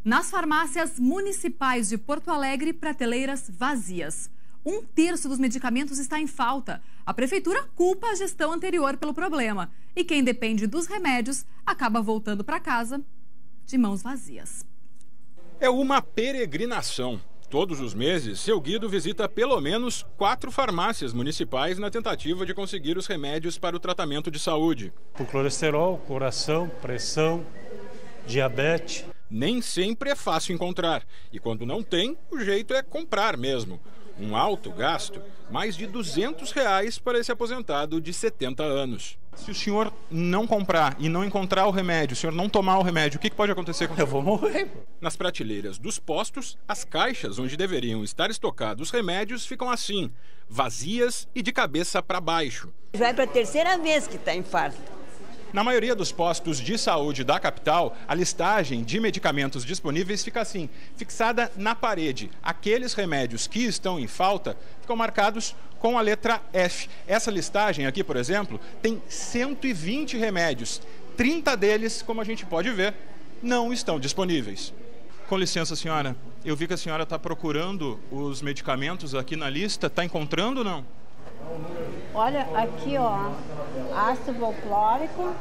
Nas farmácias municipais de Porto Alegre, prateleiras vazias. 1/3 dos medicamentos está em falta. A prefeitura culpa a gestão anterior pelo problema. E quem depende dos remédios acaba voltando para casa de mãos vazias. É uma peregrinação. Todos os meses, seu Guido visita pelo menos 4 farmácias municipais na tentativa de conseguir os remédios para o tratamento de saúde. Por colesterol, coração, pressão, diabetes. Nem sempre é fácil encontrar. E quando não tem, o jeito é comprar mesmo. Um alto gasto, mais de R$200 para esse aposentado de 70 anos. Se o senhor não comprar e não encontrar o remédio, o senhor não tomar o remédio, o que pode acontecer com o senhor? Eu vou morrer. Nas prateleiras dos postos, as caixas onde deveriam estar estocados os remédios ficam assim, vazias e de cabeça para baixo. Já é para a terceira vez que está em falta. Na maioria dos postos de saúde da capital, a listagem de medicamentos disponíveis fica assim, fixada na parede. Aqueles remédios que estão em falta ficam marcados com a letra F. Essa listagem aqui, por exemplo, tem 120 remédios. 30 deles, como a gente pode ver, não estão disponíveis. Com licença, senhora. Eu vi que a senhora está procurando os medicamentos aqui na lista. Está encontrando ou não? Olha, aqui, ó, ácido valproico,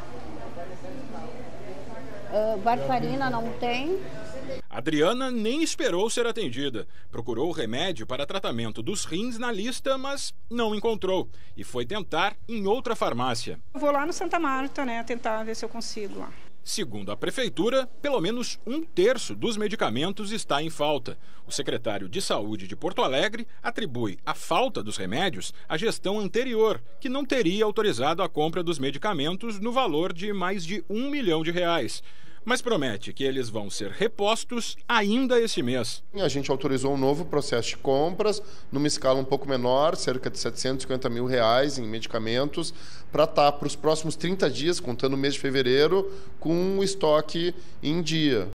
varfarina não tem. Adriana nem esperou ser atendida. Procurou o remédio para tratamento dos rins na lista, mas não encontrou. E foi tentar em outra farmácia. Eu vou lá no Santa Marta, tentar ver se eu consigo lá. Segundo a prefeitura, pelo menos 1/3 dos medicamentos está em falta. O secretário de Saúde de Porto Alegre atribui a falta dos remédios à gestão anterior, que não teria autorizado a compra dos medicamentos no valor de mais de R$1 milhão. Mas promete que eles vão ser repostos ainda esse mês. A gente autorizou um novo processo de compras, numa escala um pouco menor, cerca de R$750 mil em medicamentos, para estar para os próximos 30 dias, contando o mês de fevereiro, com o estoque em dia.